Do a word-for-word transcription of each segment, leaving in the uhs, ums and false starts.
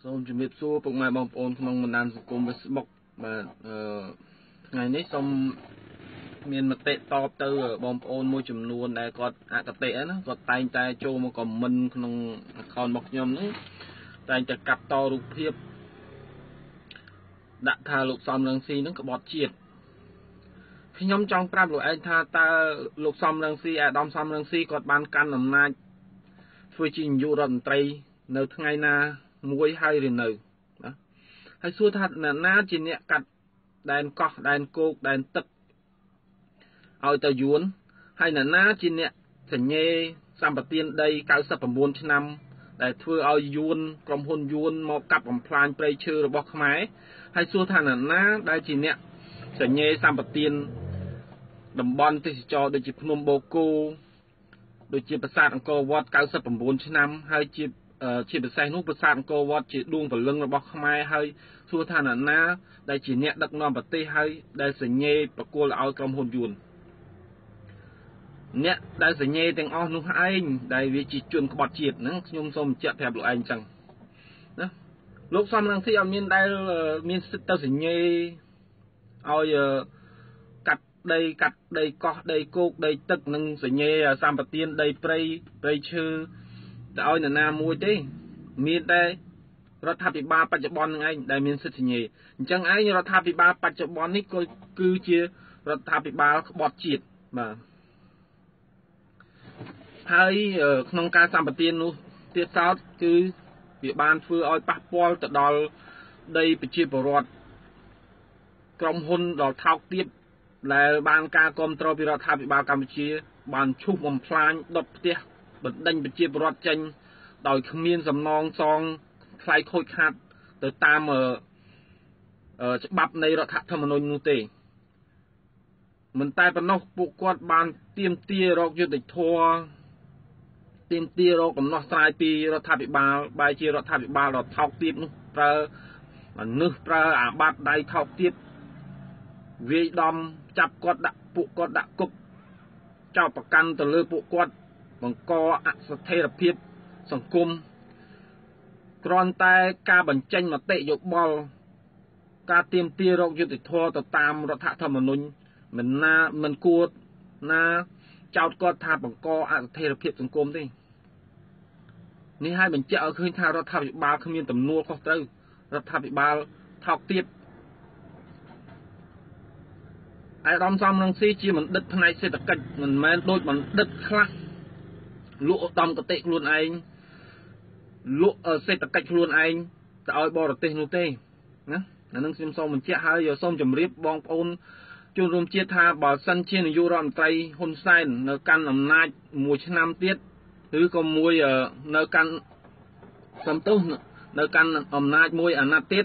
សូមជំរាបសួរពុកម៉ែបងប្អូនក្នុងបណ្ដាញសង្គម Facebook បាទអឺថ្ងៃនេះសូមមានមតិតបទៅបងប្អូនមួយចំនួនដែលគាត់អកតេណាគាត់តែងតែចូលមកខមមិនក្នុង account របស់ខ្ញុំហ្នឹងតែងតែកាត់តរូបភាពដាក់ថាលោកសំរងស៊ីហ្នឹងក្បត់ជាតិខ្ញុំចង់ប្រាប់លោកឯងថាតើលោកសំរងស៊ីអាដាមសំរងស៊ីគាត់បានកាន់អំណាចធ្វើជានាយករដ្ឋមន្ត្រីនៅថ្ងៃណាមួយហើយឬនៅណាហើយសួរថាអ្នកណាជាអ្នកកាត់ដែនកោះដែនគោកដែនទឹកឲ្យទៅយួនហើយអ្នកណាជាអ្នកសញ្ញេសម្បទានដីเก้าสิบเก้าឆ្នាំដែលធ្វើឲ្យយួនក្រុមហ៊ុនយួនមកកាប់បំផ្លាញព្រៃឈើរបស់ខ្មែរហើយសួរថាអ្នកណាដែលជាអ្នកសញ្ញេសម្បទានតំបន់ទេសចរដូចជាភ្នំបូកគោដូចជាប្រាសាទអង្គរវត្តเก้าสิบเก้าឆ្នាំហើយជាជាពិសេសនោះប្រាសាទអង្គរវត្តជាដួងព្រលឹងរបស់ខ្មែរហើយសួរថាអ្នកណាដែលជាអ្នកដឹកនាំប្រទេសហើយដែលសញ្ញេប្រគល់ឲ្យក្រុមហ៊ុនយួនអ្នកដែលសញ្ញេទាំងអស់នោះឯងដែលវាជាជនក្បត់ជាតិហ្នឹងខ្ញុំសូមបញ្ជាក់ប្រាប់លោកឯងអញ្ចឹងណាលោកសំរងស៊ីអត់មានដែលមានសិទ្ធិទៅសញ្ញេឲ្យកាត់ដីកាត់ដីកោះដីគោកដីទឹកនិងសញ្ញេសម្បទានដីព្រៃព្រៃឈើទៅឲ្យនរណាមួយទេមានតែរដ្ឋាភិបាលបច្ចុប្បន្ននឹងឯងដែលមានសិទ្ធិសញ្ញេអញ្ចឹងឯងរដ្ឋាភិបាលបច្ចុប្បន្ននេះក៏គឺជារដ្ឋាភិបាលក្បត់ជាតិបាទហើយក្នុងការសម្បទាននោះទៀតសោតគឺវាបានធ្វើឲ្យប៉ះពាល់ទៅដល់ដីប្រជាពលរដ្ឋក្រុមហ៊ុនដល់ថោកទាបដែលបានការគ្រប់គ្រងពីរដ្ឋាភិបាលកម្ពុជាបានឈូសបំផ្លាញដុតផ្ទះបណ្ដេញប្រជាពលរដ្ឋចេញដោយគ្មានសំណងសងថ្លៃខូចខាតទៅតាមច្បាប់នៃរដ្ឋធម្មនុញ្ញនោះទេមិនតែប៉ុណ្ណោះពួកគាត់បានទាមទាររកយុត្តិធម៌ទាមទាររកដំណោះស្រាយពីរដ្ឋាភិបាលបែរជារដ្ឋាភិបាលដ៏ថោកទាបនោះប្រើមនុស្សប្រើអាបត្តិដៃថោកទាបវាយដំចាប់គាត់ដាក់ពួកគាត់ដាក់គុកចោទប្រកាន់ទៅលើពួកគាត់បង្កអស្ថិរភាពសង្គមគ្រាន់តែការបញ្ចេញមតិយោបល់ការទាមទាររកយុត្តិធម៌ទៅតាមរដ្ឋធម្មនុញ្ញមិនណាមិនគួរណាចោទគាត់ថាបង្កអស្ថិរភាពសង្គមទេនេះឲ្យបញ្ជាក់ឲ្យឃើញថារដ្ឋាភិបាលគ្មានទំនួលខុសត្រូវរដ្ឋាភិបាលថោកទាបអាដាមសំរងស៊ីជាបណ្ឌិតផ្នែកសេដ្ឋកិច្ចមិនមែនដូចបណ្ឌិតខ្លះលក់ឧត្តមកតេខ្លួនឯងលក់សេដ្ឋកិច្ចខ្លួនឯងទៅឲ្យបរទេសនោះទេណាអានឹងខ្ញុំសូមបញ្ជាក់ហើយសូមជម្រាបបងប្អូនជនរួមជាតិថាបើសិនជានាយករដ្ឋមន្ត្រីហ៊ុនសែននៅកាន់អំណាចមួយឆ្នាំទៀតឬក៏មួយនៅកាន់សំទោសនៅកាន់អំណាចមួយអាណត្តិទៀត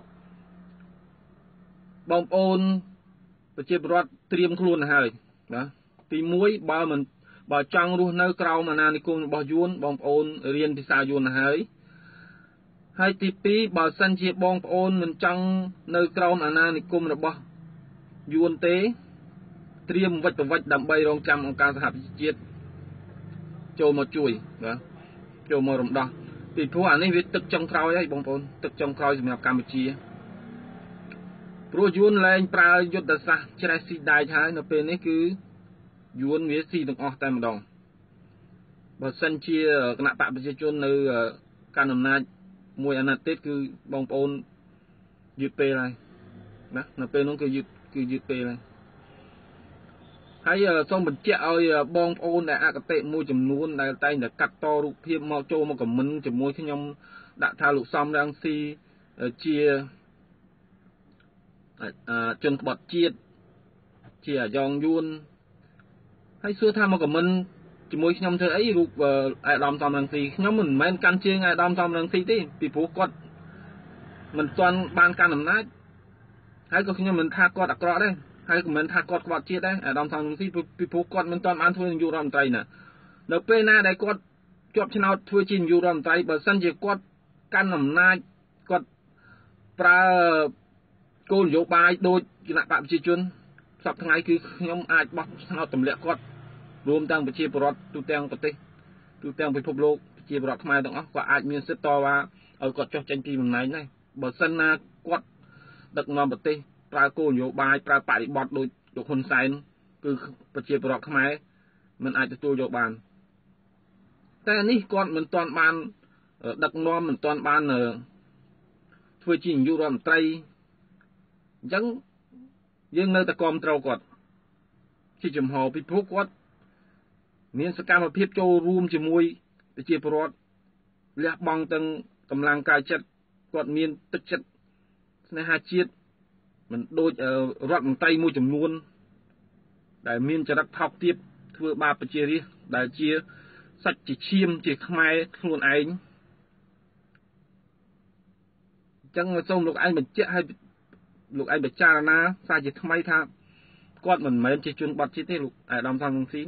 បងប្អូនប្រជាពលរដ្ឋត្រៀមខ្លួនទៅហើយណាទីមួយបើមិនបើចង់រស់នៅក្រោមអាណានិគមរបស់យួនបងប្អូនរៀនភាសាយួនទៅហើយហើយទីពីរបើសិនជាបងប្អូនមិនចង់នៅក្រោមអាណានិគមរបស់យួនទេត្រៀមវិច្ចប្រវិច្ចដើម្បីរងចាំអង្គការសហប្រជាជាតិចូលមកជួយណាចូលមករំដោះពីព្រោះអានេះវាទឹកចុងក្រោយហើយបងប្អូនទឹកចុងក្រោយសម្រាប់កម្ពុជាព្រោះយួនលែងប្រើយុទ្ធសាស្ត្រច្រេះស៊ីដែកហើយនៅពេលនេះគឺយួនវាស៊ីទាំងអស់តែម្ដងបើសិនជាគណៈបកប្រជាជននៅកាន់អំណាចមួយអាណត្តិទៀតគឺបងប្អូនយឺតពេលហើយណានៅពេលនោះគឺយឺតគឺយឺតពេលហើយហើយសូមបញ្ជាក់ឲ្យបងប្អូនដែលអកតេមួយចំនួនដែលតែងតែកាត់តរូបភាពមកចូលមកខមមិនជាមួយខ្ញុំដាក់ថាលោកសំរងស៊ីជាជនក្បត់ជាតិជាអាយ៉ងយួនហើយសួរថាមកខមមិនជាមួយខ្ញុំធ្វើអីរូបអាដាមសំរងស៊ីខ្ញុំមិនមែនកាន់ជើងអាដាមសំរងស៊ីទេពីព្រោះគាត់មិនទាន់បានកាន់អំណាចហើយក៏ខ្ញុំមិនថាគាត់អាក្រក់ដែរហើយក៏មិនថាគាត់ក្បត់ជាតិដែរអាដាមសំរងស៊ីពីព្រោះគាត់មិនទាន់បានធ្វើនាយករដ្ឋមន្ត្រីណានៅពេលណាដែលគាត់ជាប់ឆ្នោតធ្វើជានាយករដ្ឋមន្ត្រីបើសិនជាគាត់កាន់អំណាចគាត់ប្រើគោលនយោបាយដូចគណៈបកប្រជាជនសប្តាហ៍ថ្ងៃគឺខ្ញុំអាចបោះឆ្នោតទម្លាក់គាត់រួមទាំងប្រជាពលរដ្ឋទូទាំងប្រទេសទូទាំងពិភពលោកប្រជាពលរដ្ឋខ្មែរទាំងអស់ក៏អាចមានសិទ្ធិតវ៉ាឲ្យគាត់ចុះចេញពីតំណែងដែរបើសិនណាគាត់ដឹកនាំប្រទេសប្រើគោលនយោបាយប្រើបរិបទដោយលោកហ៊ុនសែនគឺប្រជាពលរដ្ឋខ្មែរមិនអាចទទួលយកបានតែនេះគាត់មិនទាន់បានដឹកនាំមិនទាន់បានធ្វើជានាយករដ្ឋមន្ត្រីអញ្ចឹងយើងនៅតែគាំទ្រគាត់ជាចំហពីព្រោះគាត់មានសកម្មភាពចូលរួមជាមួយប្រជាពលរដ្ឋលះបង់ទាំងកម្លាំងកាយចិត្តគាត់មានទឹកចិត្តស្នេហាជាតិមិនដូចរដ្ឋមន្ត្រីមួយចំនួនដែលមានចរិតថោកទាបធ្វើបាបប្រជារាស្ត្រដែលជាសាច់ជាឈាមជាខ្មែរខ្លួនឯងអញ្ចឹងសូមលោកឯងបញ្ជាក់ឲ្យលោកឯងពិចារណាសារជាថ្មីថាគាត់មិនមែនជាជនបទជាតិទេលោកអាដាមសំរងស៊ី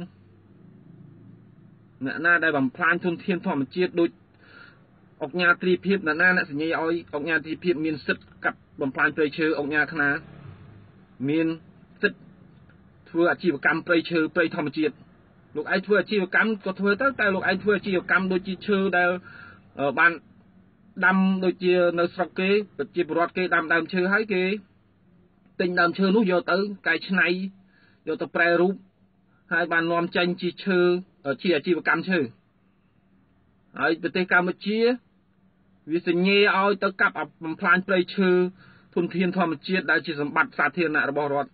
អ្នកណាដែលបំផ្លាញធនធានធម្មជាតិដូចអង្គការទ្រីភិបអ្នកណាអ្នកសញ្ញាឲ្យអង្គការទ្រីភិបមានសិទ្ធិកាប់បំផ្លាញព្រៃឈើអង្គការខ្នាមានសិទ្ធិធ្វើអាជីវកម្មព្រៃឈើព្រៃធម្មជាតិលោកឯងធ្វើអាជីវកម្មក៏ធ្វើទៅតែលោកឯងធ្វើអាជីវកម្មដូចជាឈើដែលបានដាំដូចជានៅស្រុកគេប្រជាពលរដ្ឋគេដាំដើមឈើហើយគេទិញដើមឈើនោះយកទៅកែច្នៃយកទៅប្រែរូបហើយបាននាំចេញជាឈើជាអាជីវកម្មឈើហើយប្រទេសកម្ពុជាវាសញ្ញេឲ្យទៅកាប់បំផ្លាញព្រៃឈើធនធានធម្មជាតិដែលជាសម្បត្តិសាធារណៈរបស់រដ្ឋ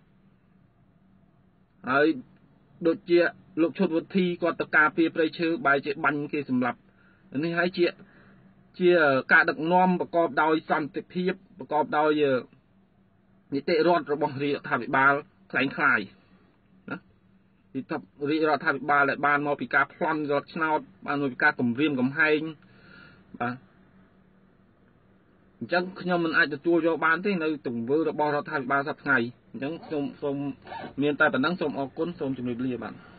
ហើយដូចជាលោកឈុតវុធីគាត់ទៅការពារព្រៃឈើបែរជាបាញ់គេសម្លាប់នេះហើយជាជាការដឹកនាំប្រកបដោយសន្តិភាពប្រកបដោយនីតិរដ្ឋរបស់រាជរដ្ឋាភិបាលคล้ายคล้ายណាទីតរាជរដ្ឋាភិបាលដែលបានមកពីការប្លន់រដ្ឋឆ្នោតបានមកពីការគម្រាមកំហែងបាទអញ្ចឹងខ្ញុំមិនអាចទទួលយកបានទេនៅទង្វើរបស់រដ្ឋាភិបាលសប្តាហ៍ថ្ងៃអញ្ចឹងសូមសូមមានតែប៉ុណ្ណឹងសូមអរគុណសូមជម្រាបលាបាទ